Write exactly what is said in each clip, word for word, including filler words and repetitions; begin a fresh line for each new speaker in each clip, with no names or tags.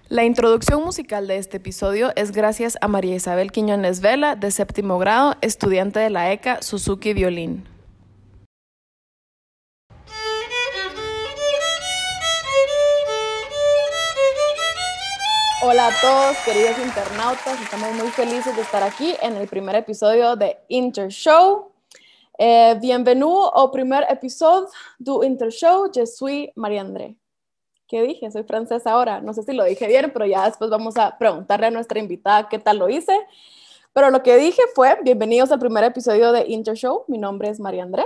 La introducción musical de este episodio es gracias a María Isabel Quiñones Vela, de séptimo grado, estudiante de la E C A Suzuki Violín. Hola a todos, queridos internautas, estamos muy felices de estar aquí en el primer episodio de Intershow. Eh, bienvenido al primer episodio du Intershow. Je suis Marie-André. ¿Qué dije? Soy francesa ahora. No sé si lo dije bien, pero ya después vamos a preguntarle a nuestra invitada qué tal lo hice. Pero lo que dije fue, bienvenidos al primer episodio de Intershow. Mi nombre es Marie-André.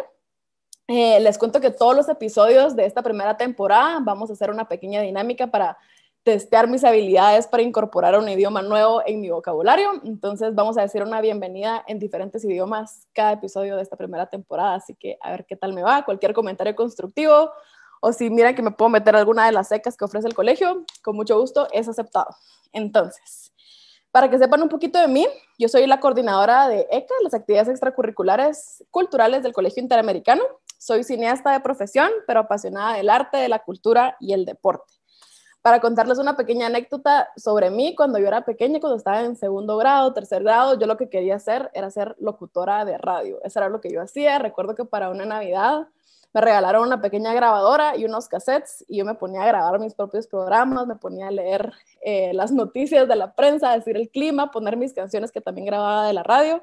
Eh, les cuento que todos los episodios de esta primera temporada vamos a hacer una pequeña dinámica para testear mis habilidades para incorporar un idioma nuevo en mi vocabulario. Entonces vamos a decir una bienvenida en diferentes idiomas cada episodio de esta primera temporada, así que a ver qué tal me va. Cualquier comentario constructivo o si miran que me puedo meter alguna de las secas que ofrece el colegio, con mucho gusto es aceptado. Entonces, para que sepan un poquito de mí, yo soy la coordinadora de E C A, las actividades extracurriculares culturales del Colegio Interamericano. Soy cineasta de profesión, pero apasionada del arte, de la cultura y el deporte. Para contarles una pequeña anécdota sobre mí, cuando yo era pequeña, cuando estaba en segundo grado, tercer grado, yo lo que quería hacer era ser locutora de radio. Eso era lo que yo hacía. Recuerdo que para una Navidad me regalaron una pequeña grabadora y unos cassettes y yo me ponía a grabar mis propios programas, me ponía a leer eh, las noticias de la prensa, decir el clima, poner mis canciones que también grababa de la radio.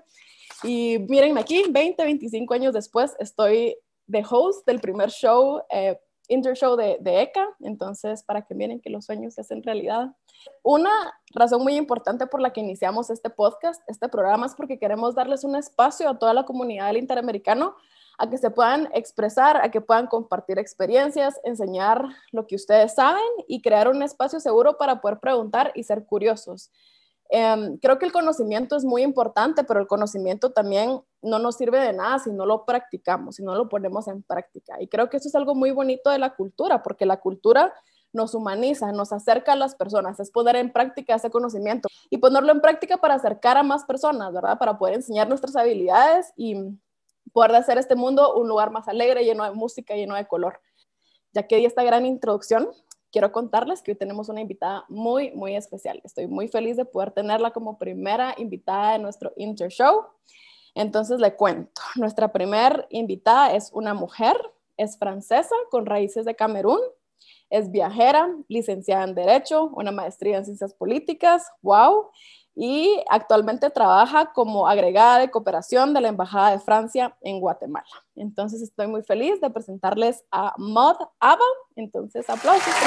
Y mírenme aquí, veinte, veinticinco años después, estoy de host del primer show eh, Intershow de, de E C A, entonces para que miren que los sueños se hacen realidad. Una razón muy importante por la que iniciamos este podcast, este programa, es porque queremos darles un espacio a toda la comunidad del Interamericano a que se puedan expresar, a que puedan compartir experiencias, enseñar lo que ustedes saben y crear un espacio seguro para poder preguntar y ser curiosos. Um, creo que el conocimiento es muy importante, pero el conocimiento también no nos sirve de nada si no lo practicamos, si no lo ponemos en práctica. Y creo que eso es algo muy bonito de la cultura, porque la cultura nos humaniza, nos acerca a las personas, es poner en práctica ese conocimiento y ponerlo en práctica para acercar a más personas, ¿verdad? Para poder enseñar nuestras habilidades y poder hacer este mundo un lugar más alegre, lleno de música, lleno de color. Ya que di esta gran introducción, quiero contarles que hoy tenemos una invitada muy, muy especial. Estoy muy feliz de poder tenerla como primera invitada de nuestro Intershow. Entonces le cuento, nuestra primera invitada es una mujer, es francesa con raíces de Camerún, es viajera, licenciada en Derecho, una maestría en Ciencias Políticas, wow, y actualmente trabaja como agregada de cooperación de la Embajada de Francia en Guatemala. Entonces estoy muy feliz de presentarles a Maud Aba. Entonces aplausos, por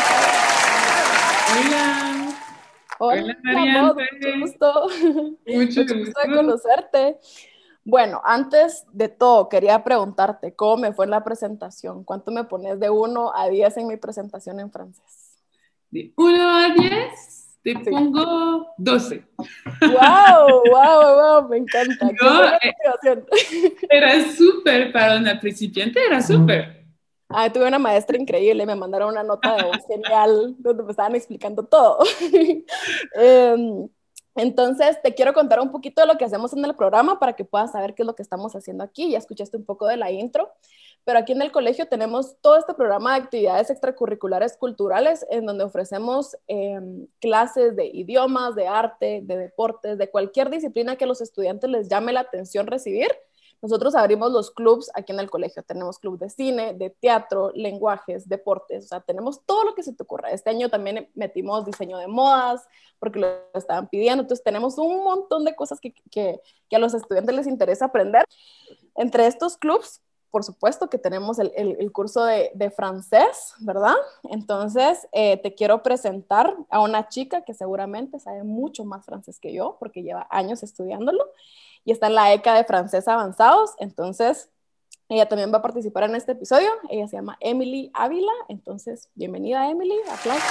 favor.
Hola.
Hola,
Hola
Maud,
Mariante.
mucho gusto.
Mucho
Mucho gusto de
gusto.
conocerte. Bueno, antes de todo, quería preguntarte, ¿cómo me fue en la presentación? ¿Cuánto me pones de uno a diez en mi presentación en francés?
De uno a diez te
Sí.
pongo doce.
¡Wow! ¡Wow! ¡Wow! Me encanta. ¡Qué
No,
buena
eh,
motivación!
era súper para una principiante, era súper.
Ah, tuve una maestra increíble, me mandaron una nota de voz genial donde me estaban explicando todo. um, entonces, te quiero contar un poquito de lo que hacemos en el programa para que puedas saber qué es lo que estamos haciendo aquí. Ya escuchaste un poco de la intro, pero aquí en el colegio tenemos todo este programa de actividades extracurriculares culturales en donde ofrecemos eh, clases de idiomas, de arte, de deportes, de cualquier disciplina que a los estudiantes les llame la atención recibir. Nosotros abrimos los clubs aquí en el colegio. Tenemos club de cine, de teatro, lenguajes, deportes. O sea, tenemos todo lo que se te ocurra. Este año también metimos diseño de modas porque lo estaban pidiendo. Entonces, tenemos un montón de cosas que, que, que a los estudiantes les interesa aprender. Entre estos clubs, por supuesto que tenemos el, el, el curso de, de francés, ¿verdad? Entonces, eh, te quiero presentar a una chica que seguramente sabe mucho más francés que yo porque lleva años estudiándolo y está en la E C A de francés avanzados. Entonces, ella también va a participar en este episodio. Ella se llama Emily Ávila. Entonces, bienvenida, Emily. Aplausos.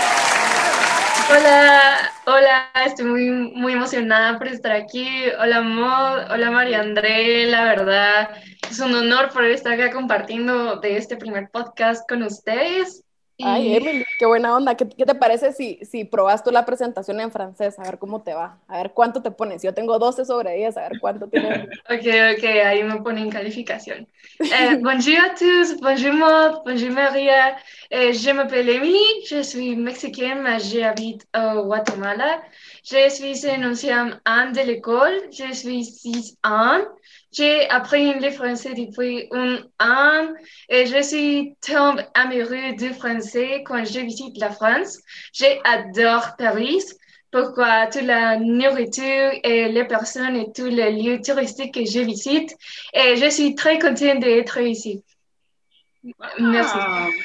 Hola, hola, estoy muy, muy emocionada por estar aquí. Hola, Maud, hola, María André. La verdad, es un honor poder estar acá compartiendo de este primer podcast con ustedes.
Ay,
Y
Emily, qué buena onda. ¿Qué, qué te parece si, si probas tú la presentación en francés? A ver cómo te va. A ver cuánto te pones. Yo tengo doce sobre diez. A ver cuánto tiene Emily.
ok, ok, ahí me ponen calificación. Euh, bonjour à tous, bonjour Maud, bonjour Maria. Euh, je m'appelle Emily, je suis mexicaine, mais j'habite au Guatemala. Je suis une ancienne an de l'école, je suis six ans. J'ai appris le français depuis un an et je suis tombée amoureuse du français quand je visite la France. J'adore Paris. Pourquoi toute la nourriture et les personnes et tous les lieux touristiques que je visite. Et je suis très contente d'être ici. Merci.
Wow,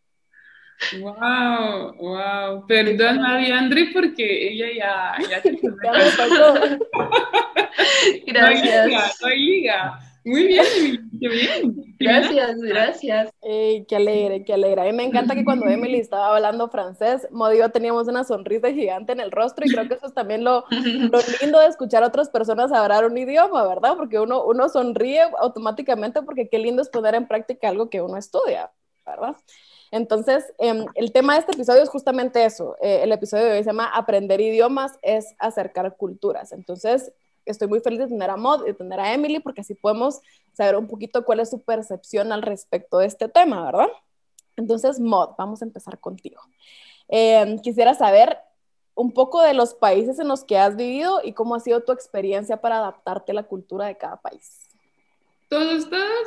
wow, wow. Perdón, María André, porque ella ya, ya se fue
Ya me
con-
pasó.
No hay liga,
Gracias.
no hay liga. Muy bien, Emily, qué bien. Qué bien.
Gracias, gracias.
Ey, qué alegre, qué alegre. A mí me encanta que cuando Emily estaba hablando francés, Modi y yo teníamos una sonrisa gigante en el rostro y creo que eso es también lo, lo lindo de escuchar a otras personas hablar un idioma, ¿verdad? Porque uno, uno sonríe automáticamente porque qué lindo es poner en práctica algo que uno estudia, ¿verdad? Entonces, eh, el tema de este episodio es justamente eso. Eh, el episodio de hoy se llama Aprender idiomas es acercar culturas. Entonces, estoy muy feliz de tener a Mod y de tener a Emily porque así podemos saber un poquito cuál es su percepción al respecto de este tema, ¿verdad? Entonces, Mod, vamos a empezar contigo. Eh, quisiera saber un poco de los países en los que has vivido y cómo ha sido tu experiencia para adaptarte a la cultura de cada país.
¿Todos, todos?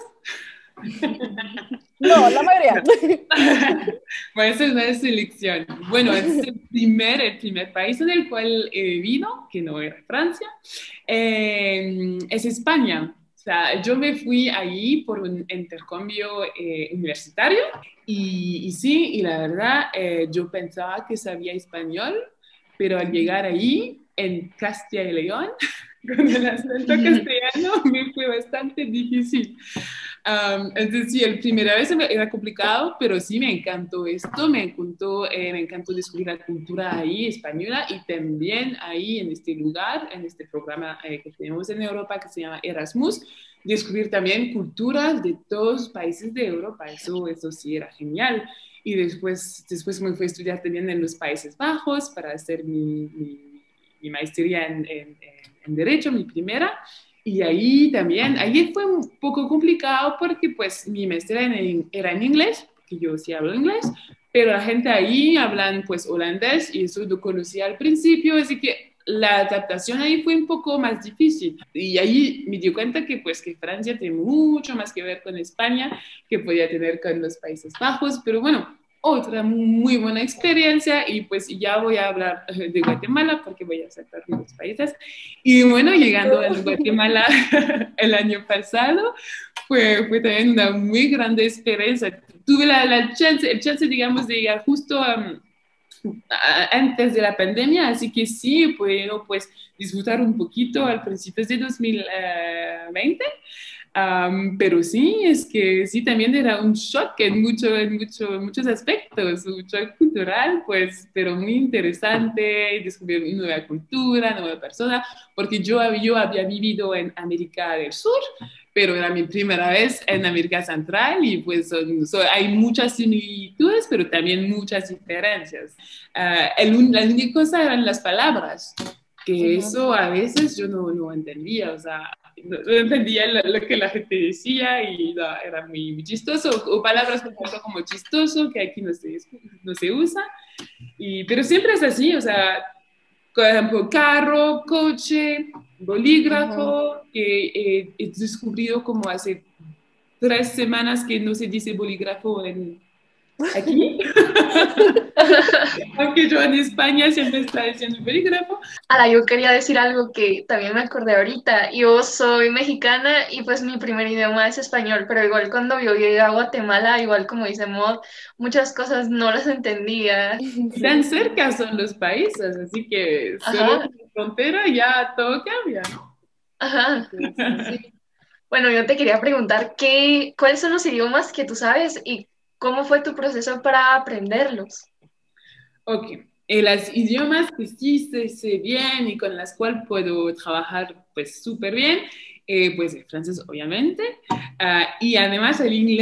No, la mayoría.
Voy a hacer una selección. Bueno, es el primer, el primer país en el cual he vivido, que no era Francia, eh, es España. O sea, yo me fui ahí por un intercambio eh, universitario y, y sí, y la verdad, eh, yo pensaba que sabía español, pero al llegar ahí, en Castilla y León, con el acento castellano, me fue bastante difícil. Um, entonces, sí, el primera vez era complicado, pero sí me encantó esto, me encantó, eh, me encantó descubrir la cultura ahí española y también ahí en este lugar, en este programa eh, que tenemos en Europa que se llama Erasmus, descubrir también culturas de todos los países de Europa, eso, eso sí era genial. Y después, después me fui a estudiar también en los Países Bajos para hacer mi, mi, mi maestría en, en, en Derecho, mi primera. Y ahí también, ahí fue un poco complicado porque pues mi maestría era en inglés, que yo sí hablo inglés, pero la gente ahí hablan pues holandés y eso lo conocía al principio, así que la adaptación ahí fue un poco más difícil. Y ahí me di cuenta que pues que Francia tiene mucho más que ver con España, que podía tener con los Países Bajos, pero bueno, otra muy buena experiencia y pues ya voy a hablar de Guatemala porque voy a sacar los países. Y bueno, llegando a Guatemala el año pasado, fue, fue también una muy grande experiencia. Tuve la, la chance, el chance, digamos, de llegar justo um, a, antes de la pandemia, así que sí, puedo pues disfrutar un poquito al principio de dos mil veinte. Um, pero sí, es que sí, también era un shock en, mucho, en, mucho, en muchos aspectos, un shock cultural, pues, pero muy interesante, descubrir una nueva cultura, nueva persona, porque yo, yo había vivido en América del Sur, pero era mi primera vez en América Central y pues son, son, hay muchas similitudes, pero también muchas diferencias. Uh, el, la única cosa eran las palabras, que uh-huh. Eso a veces yo no, no entendía, o sea, no, no entendía lo, lo, que la gente decía y no, era muy, muy chistoso, o, o palabras como chistoso, que aquí no se, no se usa, y, pero siempre es así, o sea, por ejemplo, carro, coche, bolígrafo, uh-huh. que eh, he descubrido como hace tres semanas que no se dice bolígrafo en, aquí. Aunque yo en España siempre está diciendo bolígrafo.
Ahora, yo quería decir algo que también me acordé ahorita. Yo soy mexicana y pues mi primer idioma es español, pero igual cuando yo llegué a Guatemala, igual como dice Mod, muchas cosas no las entendía.
Tan cerca son los países, así que solo la frontera ya todo cambia.
Ajá, sí. Bueno, yo te quería preguntar, ¿qué, ¿cuáles son los idiomas que tú sabes y cómo fue tu proceso para aprenderlos?
Ok, eh, los idiomas que sí sé, sé bien y con las cuales puedo trabajar pues súper bien, eh, pues el francés obviamente, uh, y además el inglés,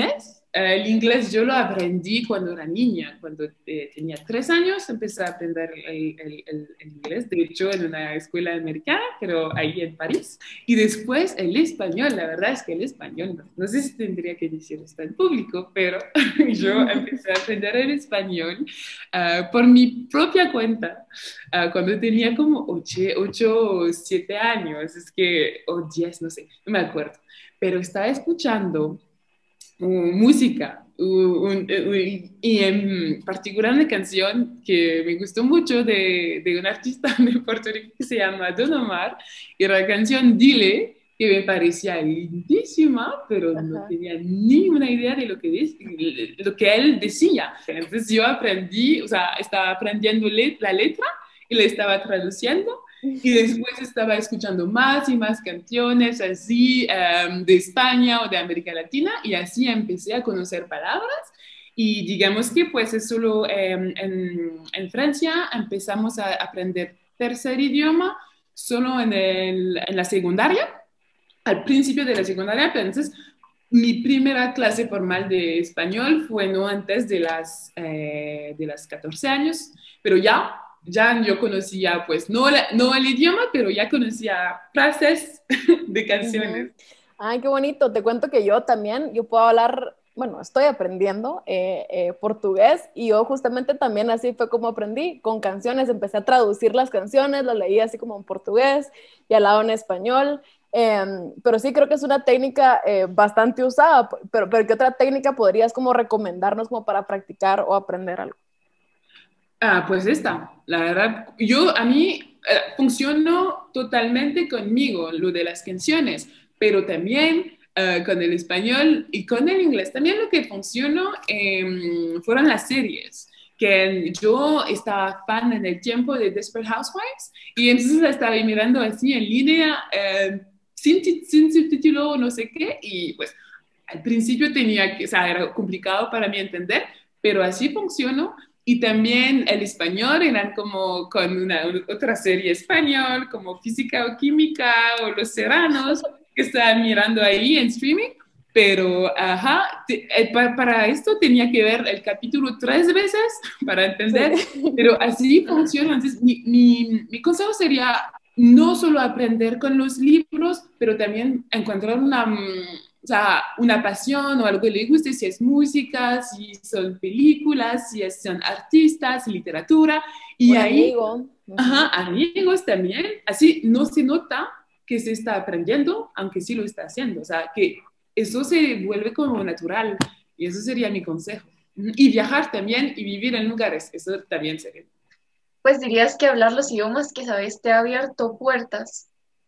el inglés yo lo aprendí cuando era niña, cuando eh, tenía tres años empecé a aprender el, el, el, el inglés, de hecho en una escuela americana, pero ahí en París, y después el español, la verdad es que el español, no, no sé si tendría que decir esto en público, pero yo empecé a aprender el español uh, por mi propia cuenta, uh, cuando tenía como ocho o siete años, es que, o diez, no sé, no me acuerdo, pero estaba escuchando Uh, música uh, un, uh, y en particular una canción que me gustó mucho de, de un artista de Puerto Rico que se llama Don Omar, y la canción Dile, que me parecía lindísima, pero Ajá. no tenía ni una idea de lo que, de, lo que él decía. Entonces yo aprendí, o sea, estaba aprendiendo let, la letra y la estaba traduciendo. Y después estaba escuchando más y más canciones así um, de España o de América Latina, y así empecé a conocer palabras. Y digamos que pues es solo um, en, en Francia empezamos a aprender tercer idioma solo en, el, en la secundaria, al principio de la secundaria. Entonces mi primera clase formal de español fue no antes de las, eh, de las catorce años, pero ya ya yo conocía, pues, no, la, no el idioma, pero ya conocía frases de canciones.
Uh-huh. Ay, qué bonito. Te cuento que yo también, yo puedo hablar, bueno, estoy aprendiendo eh, eh, portugués, y yo justamente también así fue como aprendí, con canciones. Empecé a traducir las canciones, las leía así como en portugués y al lado en español. Eh, pero sí creo que es una técnica eh, bastante usada. Pero, pero ¿qué otra técnica podrías como recomendarnos como para practicar o aprender algo?
Ah, pues esta, la verdad, yo a mí eh, funcionó totalmente conmigo lo de las canciones, pero también uh, con el español y con el inglés. También lo que funcionó eh, fueron las series, que yo estaba fan en el tiempo de Desperate Housewives, y entonces la estaba mirando así en línea, eh, sin, sin subtítulo, no sé qué, y pues al principio tenía que, o sea, era complicado para mí entender, pero así funcionó. Y también el español eran como con una, otra serie español, como Física o Química o Los Serranos, que estaban mirando ahí en streaming. Pero, ajá, te, eh, para, para esto tenía que ver el capítulo tres veces para entender, sí. Pero así funciona. Entonces, mi, mi, mi consejo sería no solo aprender con los libros, pero también encontrar una... O sea, una pasión o algo que le guste, si es música, si son películas, si es, son artistas, literatura. Y
un
ahí,
amigo.
Ajá, amigos también. Así no se nota que se está aprendiendo, aunque sí lo está haciendo. O sea, que eso se vuelve como natural. Y eso sería mi consejo. Y viajar también y vivir en lugares, eso también sería.
Pues dirías que hablar los idiomas que sabes te ha abierto puertas.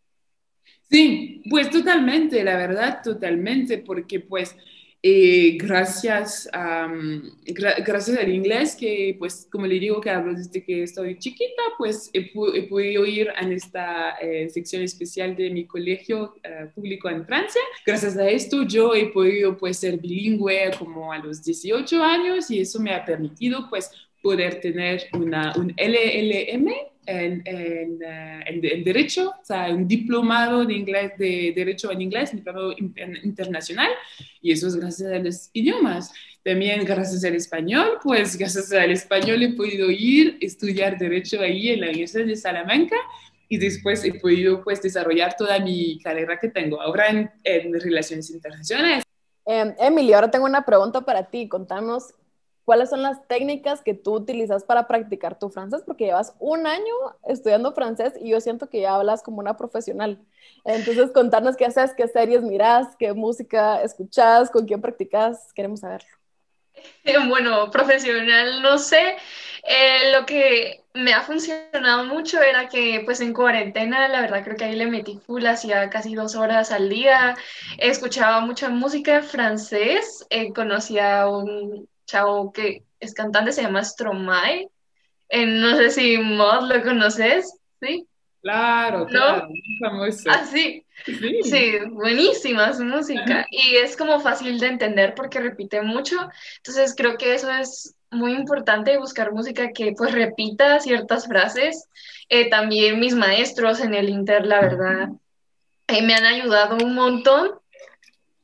Sí, pues totalmente, la verdad, totalmente, porque pues eh, gracias, um, gra gracias al inglés, que pues como le digo que hablo desde que estoy chiquita, pues he, pu he podido ir en esta eh, sección especial de mi colegio uh, público en Francia. Gracias a esto yo he podido pues ser bilingüe como a los dieciocho años, y eso me ha permitido pues poder tener una, un L L M en, en, uh, en, en Derecho, o sea, un diplomado de, inglés, de Derecho en Inglés, un diplomado internacional, y eso es gracias a los idiomas. También gracias al español, pues gracias al español he podido ir a estudiar Derecho ahí en la Universidad de Salamanca, y después he podido pues desarrollar toda mi carrera que tengo ahora en, en Relaciones Internacionales.
Eh, Emily, ahora tengo una pregunta para ti. Contanos ¿cuáles son las técnicas que tú utilizas para practicar tu francés? Porque llevas un año estudiando francés y yo siento que ya hablas como una profesional. Entonces, contarnos qué haces, qué series mirás, qué música escuchás, con quién practicas, queremos saberlo.
Bueno, profesional, no sé. Eh, lo que me ha funcionado mucho era que, pues, en cuarentena, la verdad, creo que ahí le metí full, hacía casi dos horas al día. Escuchaba mucha música en francés. Eh, conocía a un chavo que es cantante, se llama Stromae. Eh, no sé si Mod lo conoces, ¿sí?
Claro, claro, muy famoso.
Ah, sí. Sí. Sí, buenísima su música. Y es como fácil de entender porque repite mucho. Entonces creo que eso es muy importante, buscar música que pues repita ciertas frases. Eh, también mis maestros en el Inter, la verdad, eh, me han ayudado un montón.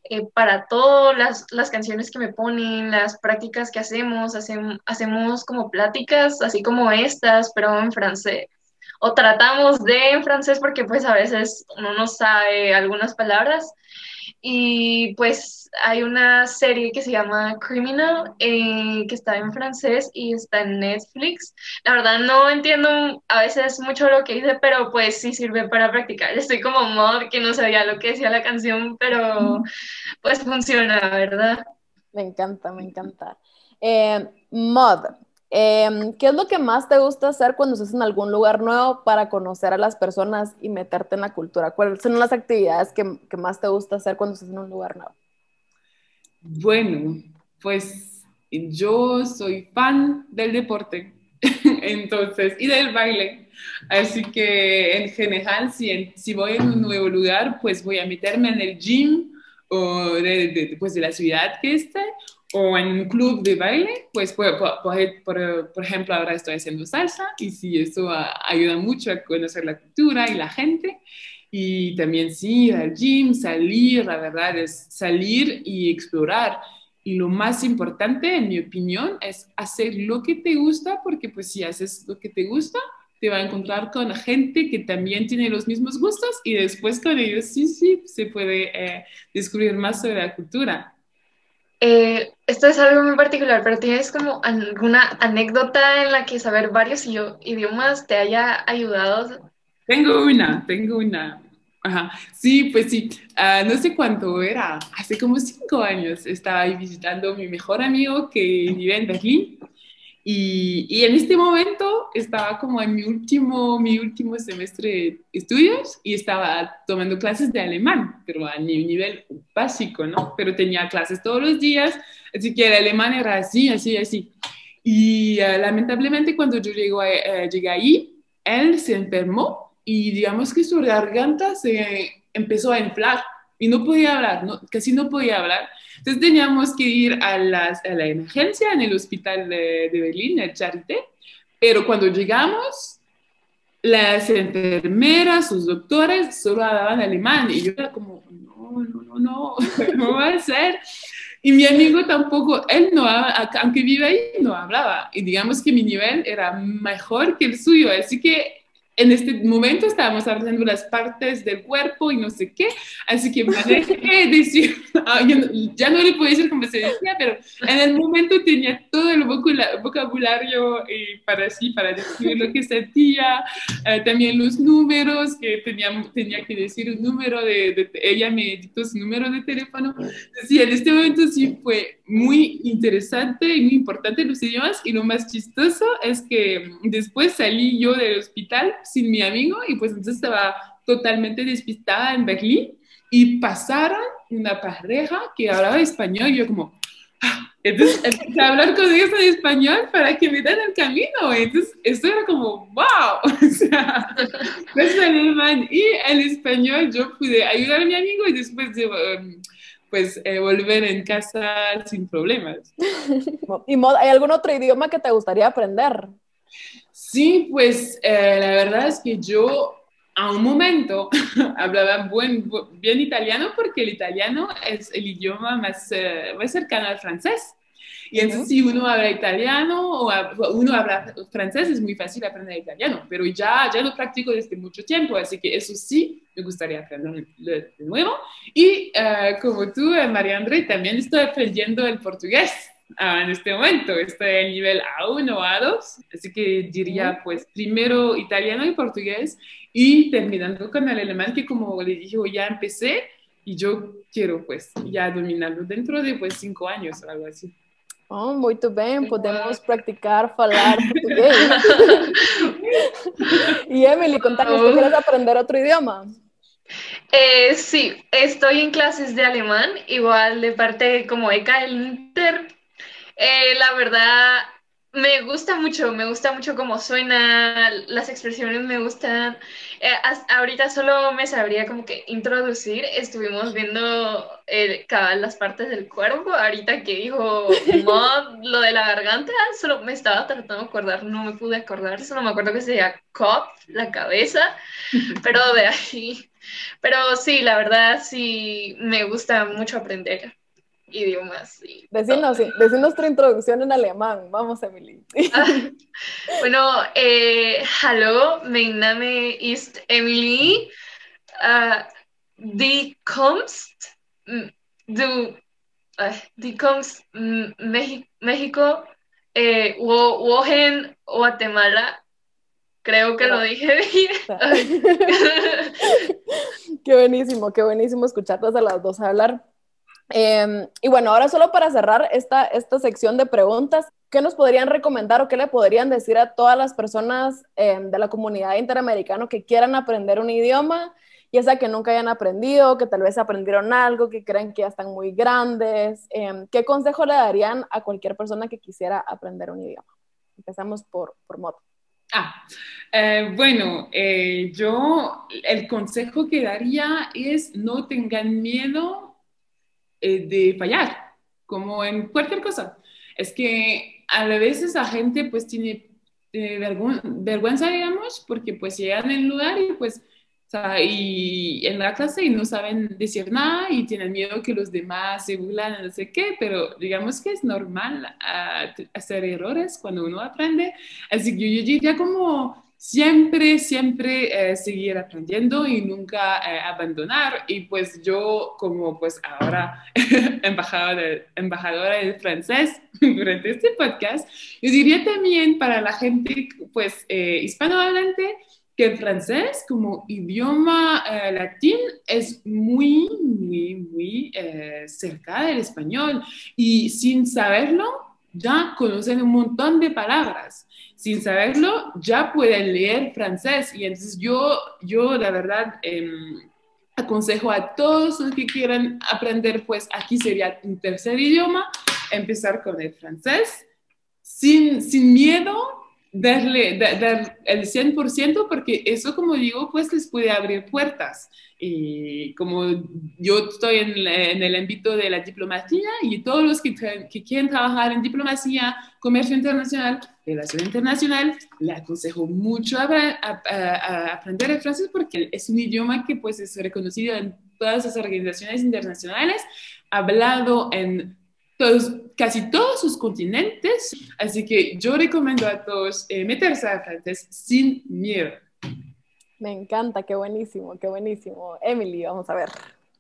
eh, para todas las, las canciones que me ponen, las prácticas que hacemos, hacemos, hacemos como pláticas, así como estas, pero en francés. O tratamos de en francés porque pues a veces uno no sabe algunas palabras. Y pues hay una serie que se llama Criminal, eh, que está en francés y está en Netflix. La verdad no entiendo a veces mucho lo que dice, pero pues sí sirve para practicar. Estoy como mod que no sabía lo que decía la canción, pero pues funciona, ¿verdad?
Me encanta, me encanta. Eh, Mod, eh, ¿qué es lo que más te gusta hacer cuando estás en algún lugar nuevo para conocer a las personas y meterte en la cultura? ¿Cuáles son las actividades que, que más te gusta hacer cuando estás en un lugar nuevo?
Bueno, pues yo soy fan del deporte, entonces, y del baile. Así que en general, si, en- si voy a un nuevo lugar, pues voy a meterme en el gym o de, de- pues de la ciudad que esté, o en un club de baile, pues por, por, por- por- por ejemplo, ahora estoy haciendo salsa y sí, eso a- ayuda mucho a conocer la cultura y la gente. Y también sí, ir al gym, salir, la verdad es salir y explorar. Y lo más importante, en mi opinión, es hacer lo que te gusta, porque pues si haces lo que te gusta, te va a encontrar con gente que también tiene los mismos gustos y después con ellos sí, sí, se puede eh, descubrir más sobre la cultura.
Eh, esto es algo muy particular, pero ¿tienes como alguna anécdota en la que saber varios iyo- idiomas te haya ayudado?
Tengo una, tengo una. Ajá. Sí, pues sí, ah, no sé cuánto era, hace como cinco años estaba ahí visitando a mi mejor amigo que vive en Berlín y, y en este momento estaba como en mi último, mi último semestre de estudios y estaba tomando clases de alemán, pero a ni- nivel básico, ¿no? Pero tenía clases todos los días, así que el alemán era así, así, así. Y uh, lamentablemente cuando yo llego a, uh, llegué ahí, él se enfermó y digamos que su garganta se empezó a inflar y no podía hablar, no, casi no podía hablar. Entonces teníamos que ir a, las, a la emergencia en el hospital de, de Berlín, el Charité, pero cuando llegamos, las enfermeras, sus doctores solo hablaban alemán y yo era como, no, no, no, no, ¿cómo va a ser? Y mi amigo tampoco, él no, aunque vive ahí, no hablaba. Y digamos que mi nivel era mejor que el suyo. Así que en este momento estábamos hablando las partes del cuerpo y no sé qué. Así que manejé decir, ah, no, ya no le puedo decir como se decía, pero en el momento tenía todo el vocabulario eh, para sí, para describir lo que sentía. Eh, también los números, que tenía, tenía que decir un número de, de, ella me dictó su número de teléfono. Sí, en este momento sí fue muy interesante y muy importante los idiomas y lo más chistoso es que después salí yo del hospital sin mi amigo y pues entonces estaba totalmente despistada en Berlín y pasaron una pareja que hablaba español y yo como, entonces empecé a hablar con ellos en español para que me den el camino. Entonces, esto era como, wow. O sea, pues el alemán y el español yo pude ayudar a mi amigo y después de, um, pues, eh, volver en casa sin problemas.
¿Y Mod, hay algún otro idioma que te gustaría aprender?
Sí, pues eh, la verdad es que yo a un momento hablaba buen, bien italiano porque el italiano es el idioma más, eh, más cercano al francés. Y entonces,
Uh-huh.
si uno habla italiano o uno habla francés, es muy fácil aprender italiano, pero ya, ya lo practico desde mucho tiempo, así que eso sí, me gustaría aprender de nuevo. Y uh, como tú, María André, también estoy aprendiendo el portugués. Uh, en este momento estoy en nivel A uno o A dos, así que diría pues primero italiano y portugués y terminando con el alemán que como le dije ya empecé y yo quiero pues ya dominarlo dentro de pues cinco años o algo así.
Oh, muito bem, podemos practicar falar portugués. Y Emily, contanos, ¿tú quieres aprender otro idioma?
Eh, sí, estoy en clases de alemán, igual de parte como beca del Inter. Eh, la verdad, Me gusta mucho, me gusta mucho cómo suena, las expresiones me gustan. Eh, hasta ahorita solo me sabría como que introducir, estuvimos viendo eh, cabal las partes del cuerpo, ahorita que dijo mod, lo de la garganta, solo me estaba tratando de acordar, no me pude acordar, solo me acuerdo que sería cop, la cabeza, pero de ahí, pero sí, la verdad sí me gusta mucho aprender idiomas y todo.
Decinos, sí, decinos nuestra introducción en alemán. Vamos, Emily.
Ah, bueno, eh, hallo, mein Name ist Emily. Äh, die kommst, mm, du, äh, die kommst mm, Meji- México, eh, wo- wohin, Guatemala. Creo que lo dije bien. Ay.
Qué buenísimo, qué buenísimo escucharlas a las dos hablar. Eh, y bueno, ahora solo para cerrar esta, esta sección de preguntas, ¿qué nos podrían recomendar o qué le podrían decir a todas las personas eh, de la comunidad interamericana que quieran aprender un idioma, ya sea que nunca hayan aprendido, que tal vez aprendieron algo, que creen que ya están muy grandes? Eh, ¿Qué consejo le darían a cualquier persona que quisiera aprender un idioma? Empezamos por, por Mot.
Ah, eh, bueno, eh, yo el consejo que daría es no tengan miedo eh, de fallar, como en cualquier cosa. Es que a veces la gente pues tiene eh, vergüenza, vergüenza, digamos, porque pues llegan en el lugar y pues, o sea, y en la clase y no saben decir nada y tienen miedo que los demás se burlan, no sé qué, pero digamos que es normal uh, hacer errores cuando uno aprende. Así que yo diría como siempre, siempre eh, seguir aprendiendo y nunca eh, abandonar. Y pues yo, como pues ahora embajadora, embajadora del francés durante este podcast, yo diría también para la gente pues eh, hispanohablante que el francés como idioma eh, latín es muy, muy, muy eh, cerca del español y sin saberlo ya conocen un montón de palabras. Sin saberlo, ya pueden leer francés. Y entonces yo, yo la verdad, eh, aconsejo a todos los que quieran aprender, pues aquí sería un tercer idioma, empezar con el francés, sin, sin miedo, darle dar, dar el cien por ciento, porque eso, como digo, pues les puede abrir puertas. Y como yo estoy en, en el ámbito de la diplomacia y todos los que, que quieren trabajar en diplomacia, comercio internacional, relación internacional, le aconsejo mucho a, a, a, a aprender el francés porque es un idioma que pues es reconocido en todas las organizaciones internacionales, hablado en todos, casi todos sus continentes, así que yo recomiendo a todos eh, meterse al francés sin miedo.
Me encanta, qué buenísimo, qué buenísimo. Emily, vamos a ver.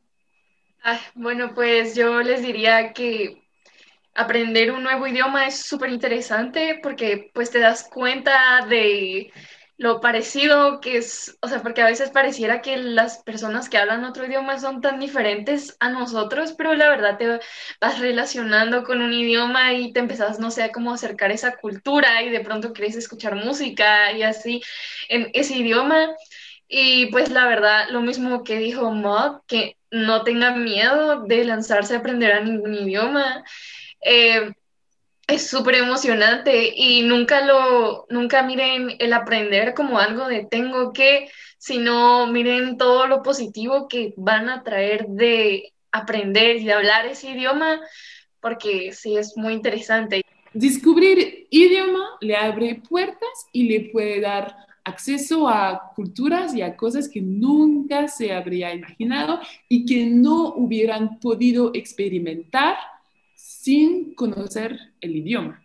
Ay, bueno, pues yo les diría que aprender un nuevo idioma es súper interesante porque pues te das cuenta de lo parecido que es, o sea, porque a veces pareciera que las personas que hablan otro idioma son tan diferentes a nosotros, pero la verdad te vas relacionando con un idioma y te empezás, no sé, a cómo acercar esa cultura y de pronto quieres escuchar música y así en ese idioma. Y pues la verdad, lo mismo que dijo Maud, que no tengan miedo de lanzarse a aprender a ningún idioma. Eh, es súper emocionante y nunca lo, nunca miren el aprender como algo de tengo que, sino miren todo lo positivo que van a traer de aprender y de hablar ese idioma, porque sí es muy interesante.
Descubrir idioma le abre puertas y le puede dar acceso a culturas y a cosas que nunca se habría imaginado y que no hubieran podido experimentar sin conocer el idioma.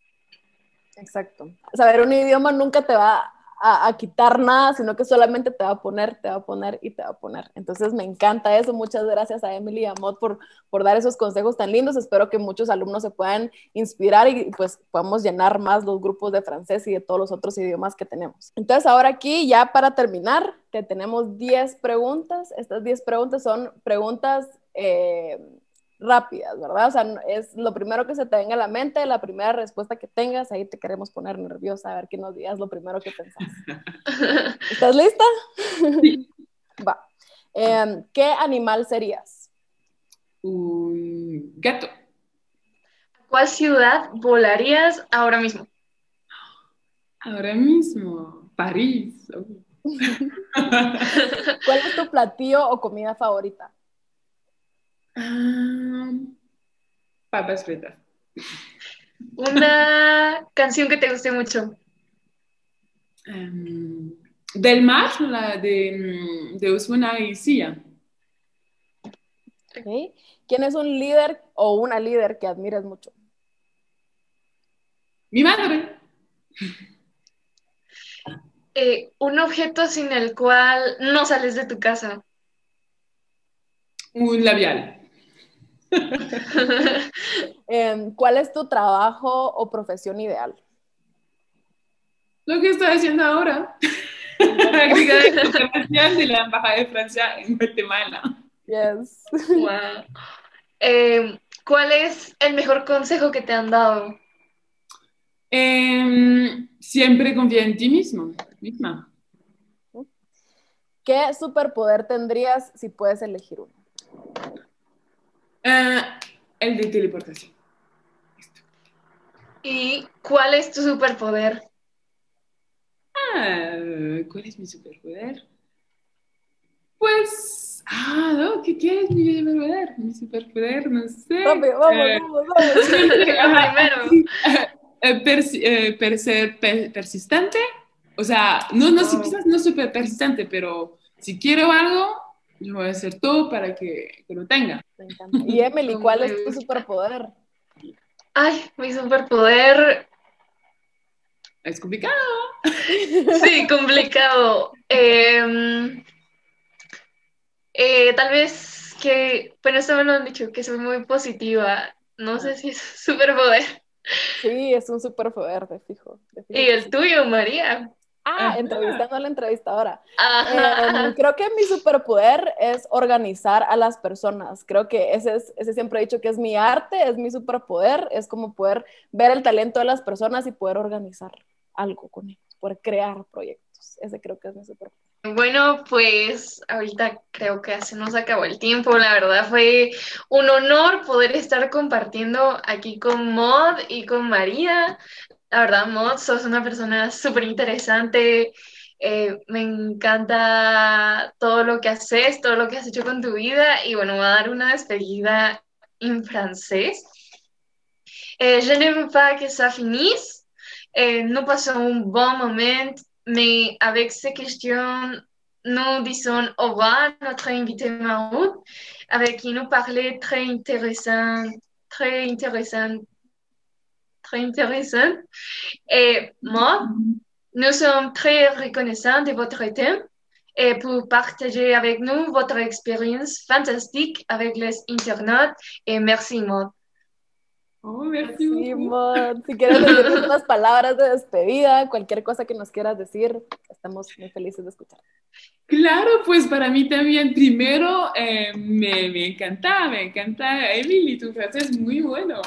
Exacto. Saber un idioma nunca te va a, a, quitar nada, sino que solamente te va a poner, te va a poner y te va a poner. Entonces me encanta eso. Muchas gracias a Emily y a Maud por, por dar esos consejos tan lindos. Espero que muchos alumnos se puedan inspirar y pues podamos llenar más los grupos de francés y de todos los otros idiomas que tenemos. Entonces ahora aquí ya para terminar, te tenemos diez preguntas. Estas diez preguntas son preguntas... Eh, rápidas, ¿verdad? O sea, es lo primero que se te venga a la mente, la primera respuesta que tengas, ahí te queremos poner nerviosa, a ver que nos digas lo primero que pensás. ¿Estás lista?
Sí.
Va. Eh, ¿Qué animal serías?
Un gato.
¿A cuál ciudad volarías ahora mismo?
Ahora mismo, París. Oh.
¿Cuál es tu platillo o comida favorita?
Um, papas fritas.
Una canción que te guste mucho.
Um, del mar, la de, de Ozuna y Sia.
Okay. ¿Quién es un líder o una líder que admires mucho?
Mi madre.
Eh, un objeto sin el cual no sales de tu casa.
Un labial.
Eh, ¿cuál es tu trabajo o profesión ideal?
Lo que estoy haciendo ahora. Agregada de cooperación de la Embajada de Francia en Guatemala.
Yes.
Wow. Eh, ¿cuál es el mejor consejo que te han dado?
Eh, siempre confía en ti mismo, misma.
¿Qué superpoder tendrías si puedes elegir uno?
Uh, el de teleportación.
¿Y cuál es tu superpoder?
Ah, ¿cuál es mi superpoder? Pues, ah, no, ¿qué, qué es mi superpoder? Mi superpoder, no sé.
Rápido, vamos,
Eh,
vamos, vamos.
siempre,
Lo
ajá,
primero.
sí, eh, persi- eh, per- ser per- persistente. O sea, no, no, si
Wow.
quizás no súper persistente, pero si quiero algo, yo voy a hacer todo para que, que lo tenga.
Me encanta. Y Emily,
Como
¿cuál
me
es tu
gusta.
superpoder?
Ay, mi superpoder.
Es complicado.
Sí, complicado. Eh, eh, tal vez que, bueno, esto me lo han dicho, que soy muy positiva. No sé si es superpoder.
Sí, es un superpoder, de fijo, de
¿Y
fijo que
el
sí.
tuyo, María?
Ah,
Ajá.
entrevistando a la entrevistadora. Eh,
Ajá.
creo que mi superpoder es organizar a las personas. Creo que ese, es, ese siempre he dicho que es mi arte, es mi superpoder, es como poder ver el talento de las personas y poder organizar algo con ellos, poder crear proyectos. Ese creo que es mi superpoder.
Bueno, pues ahorita creo que se nos acabó el tiempo. La verdad fue un honor poder estar compartiendo aquí con Mod y con María. La verdad, Mod, sos una persona súper interesante. Eh, me encanta todo lo que haces, todo lo que has hecho con tu vida. Y bueno, voy a dar una despedida en francés. Euh, je ne veux pas que ça finisse. Euh, nous passons un bon moment, mais avec ces questions, nous disons au revoir à notre invité Maroud, avec qui nous parlait très intéressant, très intéressant, très intéressant. Et moi, nous sommes très reconnaissants de votre thème et pour partager avec nous votre expérience fantastique avec les internautes. Et merci, Maud.
Oh, merci
Sí,
beaucoup.
Mod. Si quieres decirnos unas palabras de despedida, cualquier cosa que nos quieras decir, estamos muy felices de escuchar.
Claro, pues para mí también, primero, eh, me, me encanta, me encanta, Emily, tu francés es muy bueno.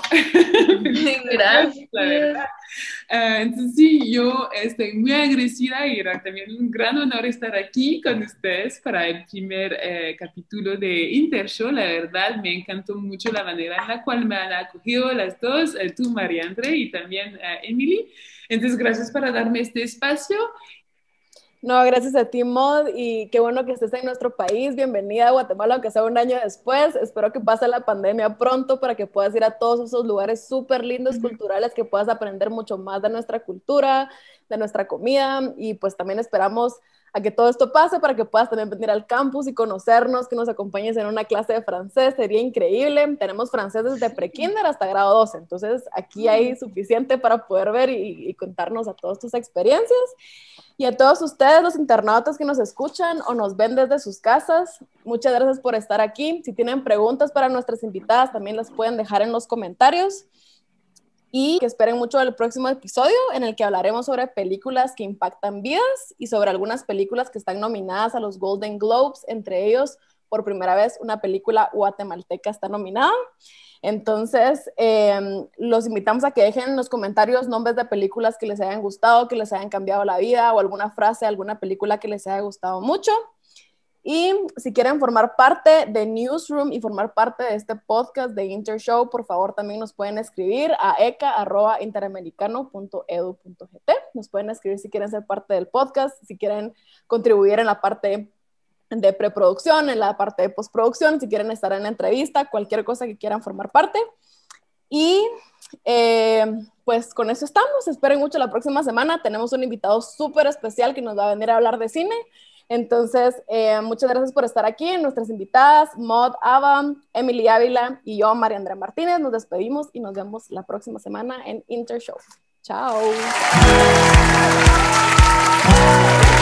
Gracias.
La verdad. Uh, entonces sí, yo estoy muy agradecida y era también un gran honor estar aquí con ustedes para el primer eh, capítulo de Intershow. La verdad, me encantó mucho la manera en la cual me han acogido las dos, eh, tú, María André, y también eh, Emily. Entonces, gracias por darme este espacio.
No, gracias a ti, Mod, y qué bueno que estés en nuestro país. Bienvenida a Guatemala, aunque sea un año después. Espero que pase la pandemia pronto para que puedas ir a todos esos lugares súper lindos, culturales, que puedas aprender mucho más de nuestra cultura, de nuestra comida, y pues también esperamos a que todo esto pase para que puedas también venir al campus y conocernos, que nos acompañes en una clase de francés, sería increíble. Tenemos francés desde pre-kinder hasta grado doce, entonces aquí hay suficiente para poder ver y, y contarnos a todas tus experiencias. Y a todos ustedes, los internautas que nos escuchan o nos ven desde sus casas, muchas gracias por estar aquí. Si tienen preguntas para nuestras invitadas, también las pueden dejar en los comentarios. Y que esperen mucho el próximo episodio en el que hablaremos sobre películas que impactan vidas y sobre algunas películas que están nominadas a los Golden Globes. Entre ellos, por primera vez, una película guatemalteca está nominada. Entonces, eh, los invitamos a que dejen en los comentarios nombres de películas que les hayan gustado, que les hayan cambiado la vida, o alguna frase, alguna película que les haya gustado mucho. Y si quieren formar parte de Newsroom y formar parte de este podcast de Intershow, por favor también nos pueden escribir a eca arroba interamericano punto edu punto gt. Nos pueden escribir si quieren ser parte del podcast, si quieren contribuir en la parte de preproducción, en la parte de postproducción, si quieren estar en la entrevista, cualquier cosa que quieran formar parte. Y eh, pues con eso estamos. Esperen mucho la próxima semana. Tenemos un invitado súper especial que nos va a venir a hablar de cine. Entonces, eh, muchas gracias por estar aquí. Nuestras invitadas, Maud Ava, Emily Ávila y yo, María Andrea Martínez, nos despedimos y nos vemos la próxima semana en Intershow. Chao.